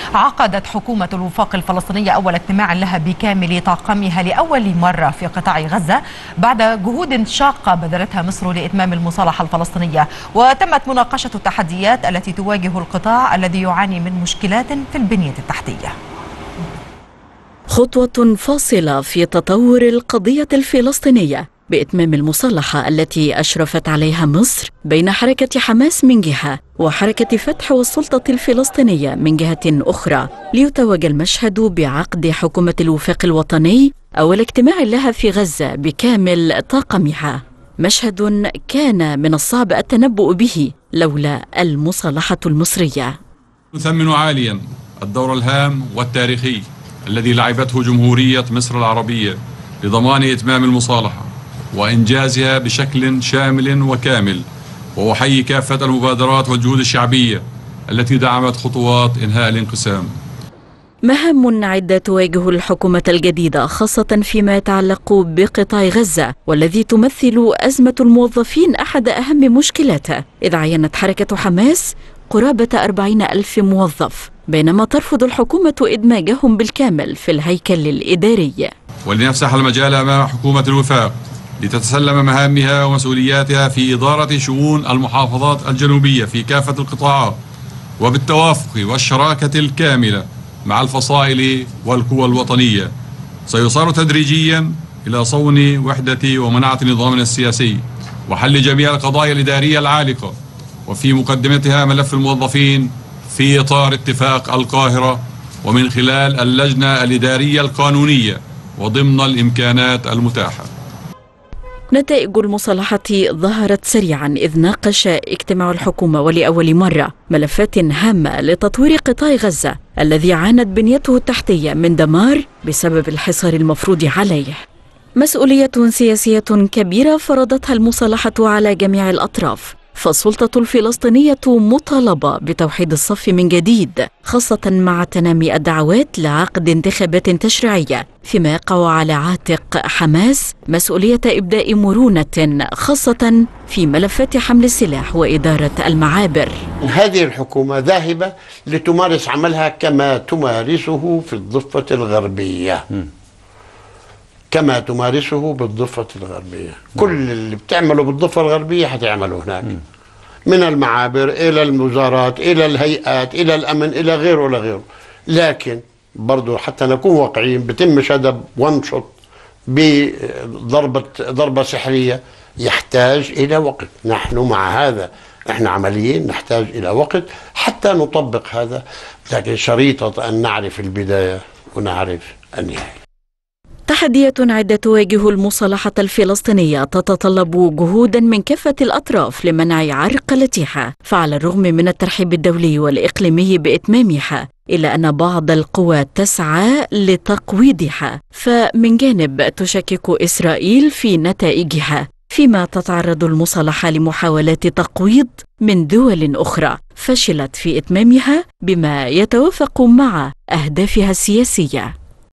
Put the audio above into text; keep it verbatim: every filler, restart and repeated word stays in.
عقدت حكومة الوفاق الفلسطينية أول اجتماع لها بكامل طاقمها لأول مرة في قطاع غزة بعد جهود شاقة بذلتها مصر لإتمام المصالحة الفلسطينية، وتمت مناقشة التحديات التي تواجه القطاع الذي يعاني من مشكلات في البنية التحتية. خطوة فاصلة في تطور القضية الفلسطينية بإتمام المصالحة التي أشرفت عليها مصر بين حركة حماس من جهة وحركة فتح والسلطة الفلسطينية من جهة أخرى، ليتوج المشهد بعقد حكومة الوفاق الوطني أول اجتماع لها في غزة بكامل طاقمها. مشهد كان من الصعب التنبؤ به لولا المصالحة المصرية. نثمن عاليا الدور الهام والتاريخي الذي لعبته جمهورية مصر العربية لضمان إتمام المصالحة وإنجازها بشكل شامل وكامل، وأحيي كافة المبادرات والجهود الشعبية التي دعمت خطوات إنهاء الانقسام. مهام عدة تواجه الحكومة الجديدة خاصة فيما يتعلق بقطاع غزة، والذي تمثل أزمة الموظفين أحد أهم مشكلاته، إذ عينت حركة حماس قرابة أربعين ألف موظف، بينما ترفض الحكومة إدماجهم بالكامل في الهيكل الإداري. ولنفسح المجال أمام حكومة الوفاق لتتسلم مهامها ومسؤولياتها في إدارة شؤون المحافظات الجنوبية في كافة القطاعات، وبالتوافق والشراكة الكاملة مع الفصائل والقوى الوطنية. سيصار تدريجيا إلى صون وحدة ومناعة نظامنا السياسي وحل جميع القضايا الإدارية العالقة، وفي مقدمتها ملف الموظفين في إطار اتفاق القاهرة ومن خلال اللجنة الإدارية القانونية وضمن الإمكانات المتاحة. نتائج المصالحة ظهرت سريعا، إذ ناقش اجتماع الحكومة ولأول مرة ملفات هامة لتطوير قطاع غزة الذي عانت بنيته التحتية من دمار بسبب الحصار المفروض عليه. مسؤولية سياسية كبيرة فرضتها المصالحة على جميع الأطراف، فالسلطة الفلسطينية مطالبة بتوحيد الصف من جديد، خاصة مع تنامي الدعوات لعقد انتخابات تشريعية، فيما يقع على عاتق حماس مسؤولية إبداء مرونة خاصة في ملفات حمل السلاح وإدارة المعابر. هذه الحكومة ذاهبة لتمارس عملها كما تمارسه في الضفة الغربية، كما تمارسه بالضفة الغربية. كل اللي بتعمله بالضفة الغربية هتعمله هناك، من المعابر إلى الموزارات إلى الهيئات إلى الأمن إلى غيره إلى غيره. لكن برضو حتى نكون واقعيين، بتم شدب وانشط بضربة ضربة سحرية يحتاج إلى وقت. نحن مع هذا احنا عمليين نحتاج إلى وقت حتى نطبق هذا، لكن شريطة أن نعرف البداية ونعرف النهاية. تحديات عدة تواجه المصالحة الفلسطينية تتطلب جهودا من كافة الأطراف لمنع عرقلتها، فعلى الرغم من الترحيب الدولي والإقليمي بإتمامها، إلا أن بعض القوى تسعى لتقويضها، فمن جانب تشكك إسرائيل في نتائجها، فيما تتعرض المصالحة لمحاولات تقويض من دول أخرى فشلت في إتمامها بما يتوافق مع أهدافها السياسية.